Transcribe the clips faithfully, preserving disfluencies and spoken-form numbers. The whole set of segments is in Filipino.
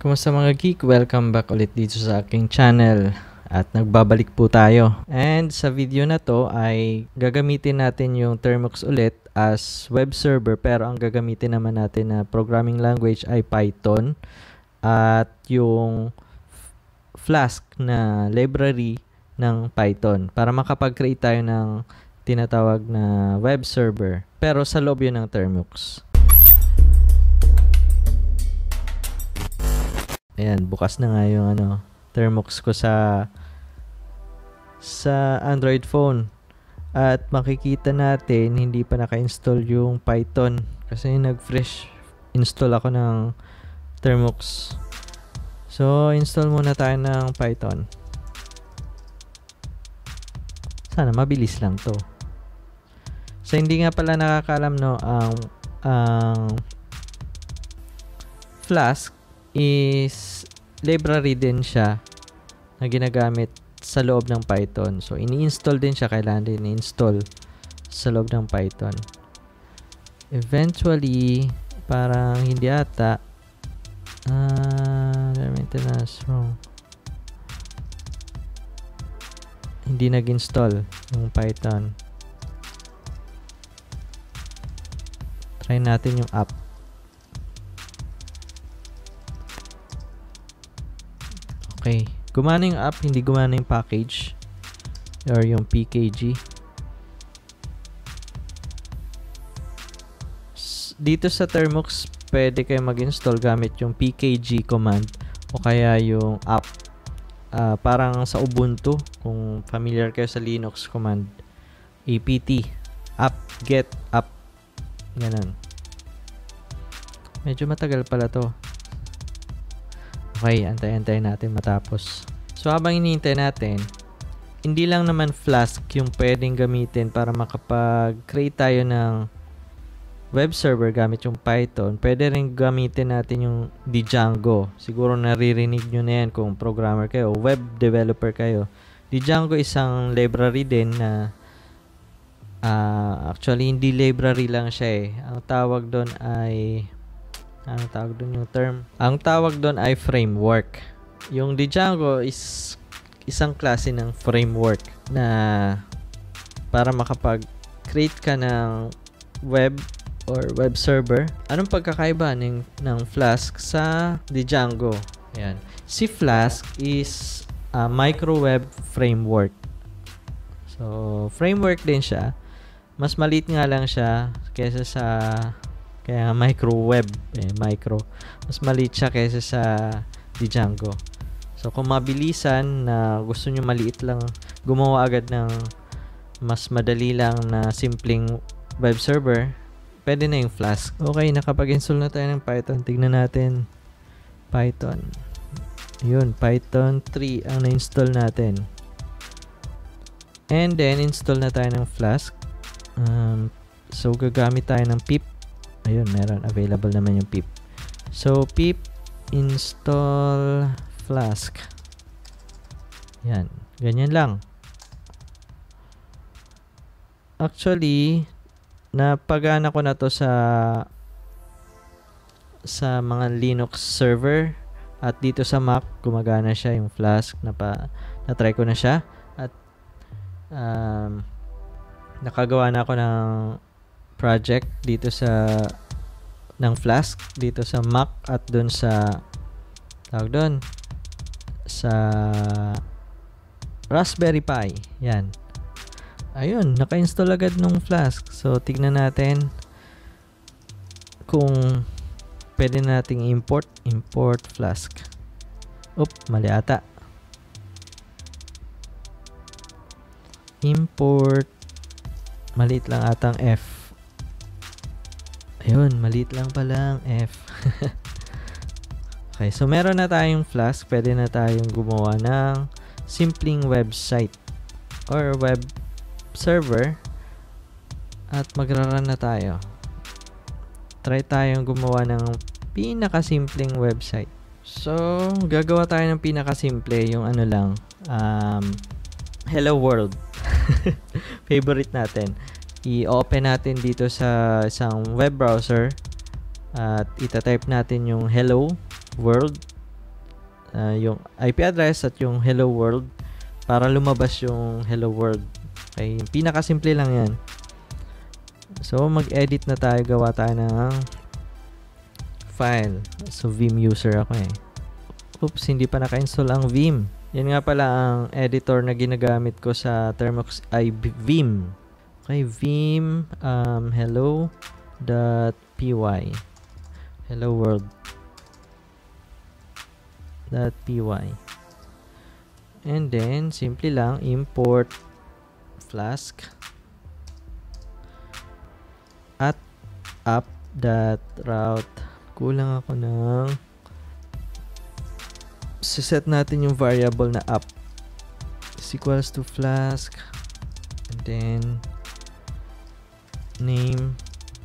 Kumusta mga geek? Welcome back ulit dito sa aking channel. At nagbabalik po tayo. And sa video na to ay gagamitin natin yung Termux ulit as web server, pero ang gagamitin naman natin na programming language ay Python. At yung Flask na library ng Python para makapag-create tayo ng tinatawag na web server. Pero sa loob yun ng Termux. Ayan, bukas na nga yung ano, Termux ko sa sa Android phone. At makikita natin, hindi pa naka-install yung Python. Kasi nag-fresh install ako ng Termux. So, install muna tayo ng Python. Sana mabilis lang to. So, hindi nga pala nakakaalam, no, ang, ang Flask is library din siya na ginagamit sa loob ng Python. So, ini-install din siya. Kailangan din i-install sa loob ng Python. Eventually, parang hindi ata ah, uh, maintenance wrong. Hindi nag-install yung Python. Try natin yung app. Okay. Gumana yung app, hindi gumana yung package or yung P K G. Dito sa Termux, pwede kayo mag-install gamit yung P K G command o kaya yung app. Uh, parang sa Ubuntu, kung familiar kayo sa Linux command, apt, app, get, app. Ganun. Medyo matagal pala to. Okay, antay-antay natin matapos. So, habang iniintay natin, hindi lang naman Flask yung pwedeng gamitin para makapag-create tayo ng web server gamit yung Python. Pwede rin gamitin natin yung Django. Siguro naririnig nyo na yan kung programmer kayo, web developer kayo. Django isang library din na uh, actually hindi library lang siya eh. Ang tawag doon ay Ang tawag doon yung term. Ang tawag doon ay framework. Yung Django is isang klase ng framework na para makapag-create ka ng web or web server. Anong pagkakaiba ng, ng Flask sa Django? Ayan. Si Flask is a microweb framework. So, framework din siya. Mas maliit nga lang siya kaysa sa kaya microweb, eh, micro. Mas maliit siya kaysa sa Django. So, kung mabilisan na gusto nyo maliit lang, gumawa agad ng mas madali lang na simpleng web server, pwede na yung Flask. Okay, nakapag-install na tayo ng Python. Tignan natin. Python. Yun, Python three ang na-install natin. And then, install na tayo ng Flask. Um, so, gagamit tayo ng pip. Ayun, meron. Available naman yung pip. So, pip install Flask. Yan. Ganyan lang. Actually, napagana ko na to sa sa mga Linux server. At dito sa Mac, gumagana siya yung Flask. Napa, na-try ko na siya. At um, nakagawa na ako ng project dito sa ng Flask dito sa Mac at doon sa tawag doon sa Raspberry Pi. Yan. Ayun, naka-install agad nung Flask. So, tignan natin kung pwede nating import import Flask. Oop, mali ata. Import maliit lang atang F. Ayun, maliit lang pala ang F. Okay, so meron na tayong Flask. Pwede na tayong gumawa ng simpleng website or web server. At magra-run na tayo. Try tayong gumawa ng pinakasimpleng website. So, gagawa tayo ng pinakasimple. Yung ano lang. Um, Hello World. Favorite natin. I-open natin dito sa isang web browser at ita-type natin yung hello world uh, yung I P address at yung hello world para lumabas yung hello world. Okay, pinakasimple lang yan. So, mag-edit na tayo. Gawa tayo ng file. So, Vim user ako eh. Oops, hindi pa naka-install ang Vim. Yan nga pala ang editor na ginagamit ko sa Thermox ay Vim. Okay, Vim um, hello.py hello world .py and then simply lang import Flask at app.route. Kulang ako ng set natin yung variable na app is equals to Flask and then name.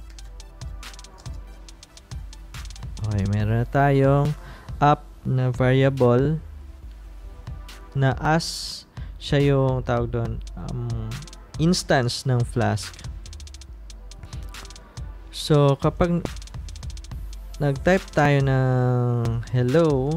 Okay, meron na tayong app na variable na as siya yung tawag doon um, instance ng Flask. So kapag nag-type tayo ng hello,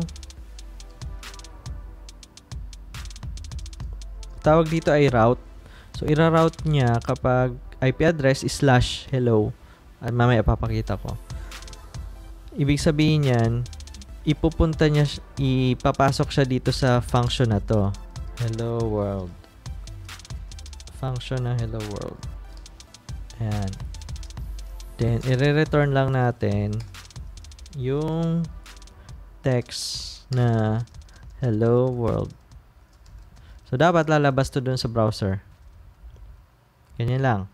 tawag dito ay route. So ira-route niya kapag I P address is slash hello. At mamaya papakita ko. Ibig sabihin yan, ipupunta niya, ipapasok siya dito sa function na to. Hello world. Function ng hello world. Ayan. Then, i-return lang natin yung text na hello world. So, dapat lalabas to dun sa browser. Ganyan lang.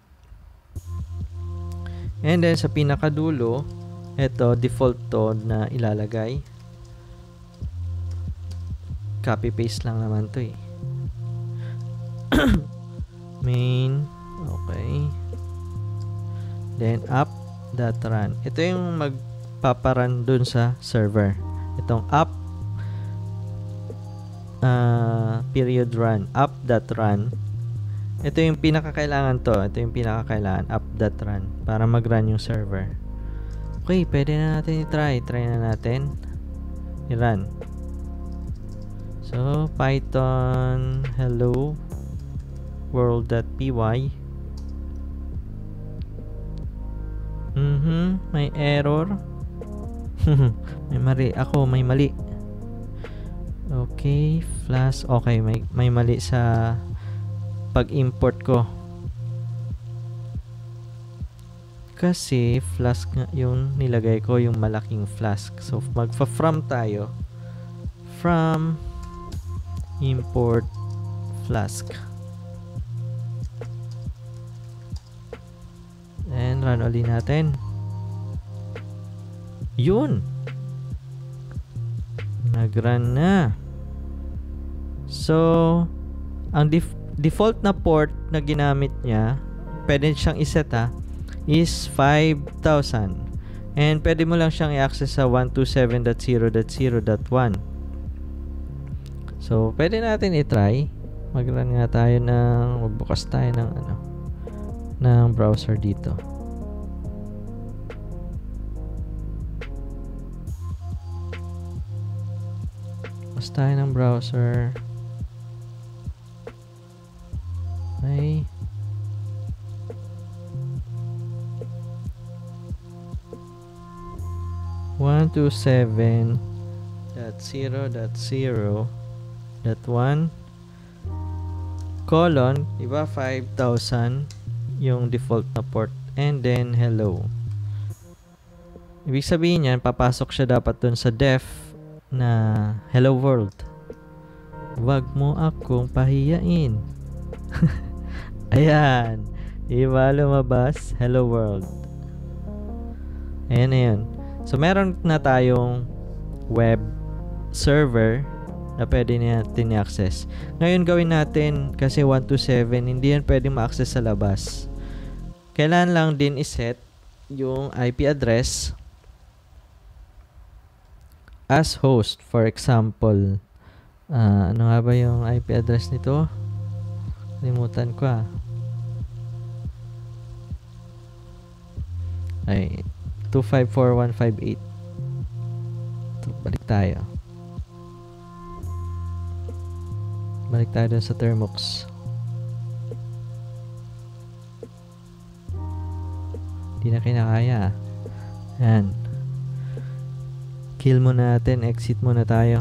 And then, sa pinakadulo, ito, default to na ilalagay. Copy-paste lang naman to eh. Main. Okay. Then, app.run. Ito yung magpaparan dun sa server. Itong app uh, period run. App.run. Ito yung pinakakailangan to. Ito yung pinakakailangan. App.run. Para mag-run yung server. Okay, pwede na natin i-try. Try na natin. I-run. So, Python hello world.py. Mhm, may error. May mali ako, may mali. Okay, Flask. Okay, may may mali sa pag-import ko. Kasi Flask nga yung nilagay ko, yung malaking Flask. So, magfa-from tayo. From import Flask. And run ulit natin. Yun. Nag-run na. So, ang def default na port na ginamit niya, pwede siyang iset ha, is five thousand. And pwede mo lang siyang i-access sa one twenty-seven dot zero dot zero dot one. So, pwede natin i-try. Mag-run nga tayo ng, magbukas tayo ng ano, ng browser dito. Bukas tayo ng browser. Okay. one twenty-seven dot zero dot zero dot one colon, diba five thousand yung default na port, and then hello. Ibig sabihin yan, papasok siya dapat dun sa def na hello world. Wag mo akong pahiyain. Ayan, diba lumabas hello world. Ayan na yun. So meron na tayong web server na pwede natin i-access. Ngayon gawin natin, kasi one twenty-seven, hindi yan pwede ma-access sa labas. Kailangan lang din iset yung I P address as host. For example, uh, ano nga ba yung I P address nito? Limutan ko ah. Ay, two five four one five eight. Balik tayo. Balik tayo dun sa Termux. Hindi na kinakaya. Ayan. Kill muna natin. Exit muna tayo.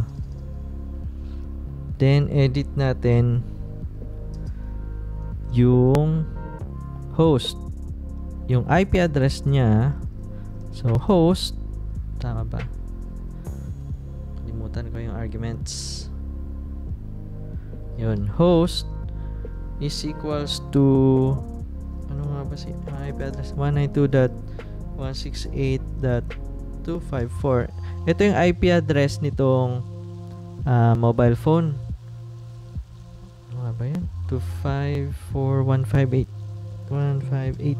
Then, edit natin yung host. Yung I P address niya. So, host. Tama ba? Kalimutan ko yung arguments. Yun. Host is equals to ano nga ba si I P address? one ninety-two dot one sixty-eight dot two fifty-four. Ito yung I P address nitong uh, mobile phone. Ano nga ba yan? two five four one five eight one five eight.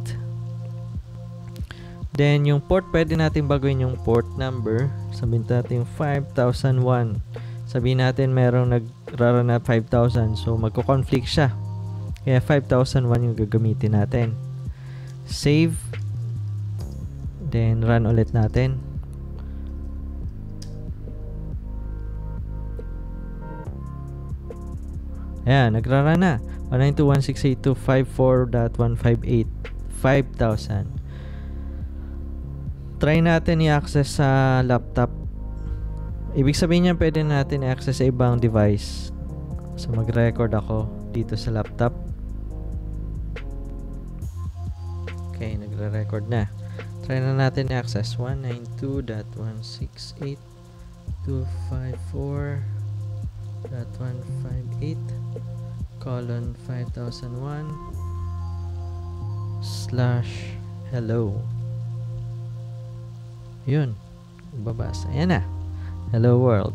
Then, yung port, pwede natin baguhin yung port number. Sabihin natin yung five thousand one. Sabihin natin merong nagrara na five thousand. So, magko-conflict siya. Kaya five thousand one yung gagamitin natin. Save. Then, run ulit natin. Ayan, nagrara na. one ninety-two dot one sixty-eight dot two fifty-four dot one fifty-eight. five thousand. Try natin i-access sa laptop. Ibig sabihin niya pwede natin i-access sa ibang device. So mag-record ako dito sa laptop. Okay, nagre-record na. Try na natin i-access one ninety-two dot one sixty-eight dot two fifty-four dot one fifty-eight colon five thousand one slash hello. Yun. Babasa. Ayan na. Hello world.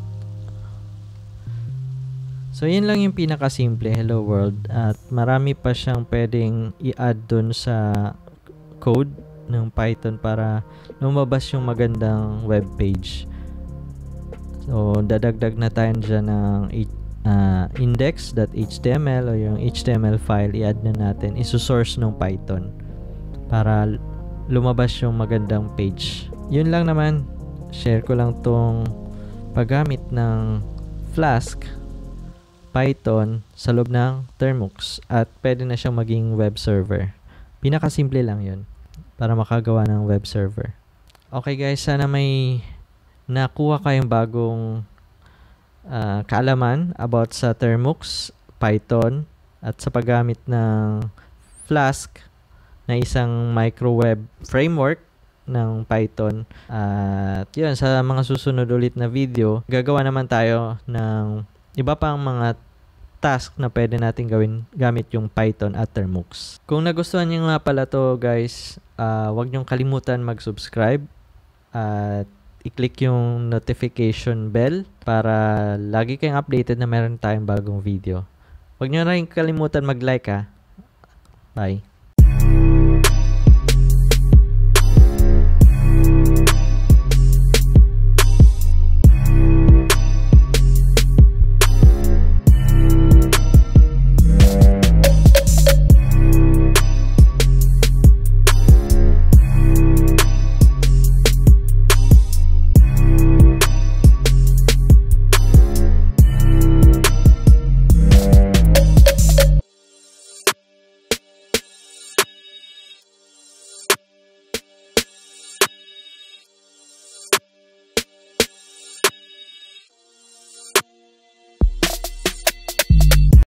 So, yun lang yung pinakasimple. Hello world. At marami pa siyang pwedeng i-add dun sa code ng Python para lumabas yung magandang web page. So, dadagdag na tayo dyan ng uh, index.html o yung H T M L file. I-add na natin. Iso-source ng Python para lumabas yung magandang page. Yun lang naman. Share ko lang tong paggamit ng Flask Python sa loob ng Termux at pwede na siyang maging web server. Pinakasimple lang yun para makagawa ng web server. Okay guys, sana may nakuha kayong bagong uh, kaalaman about sa Termux Python at sa paggamit ng Flask na isang microweb framework ng Python. At uh, yun, sa mga susunod ulit na video, gagawa naman tayo ng iba pang mga task na pwede natin gawin gamit yung Python at Termux. Kung nagustuhan niyo nga pala to guys, uh, huwag niyong kalimutan mag-subscribe at i-click yung notification bell para lagi kayong updated na meron tayong bagong video. Huwag niyo rin kalimutan mag-like ha. Bye.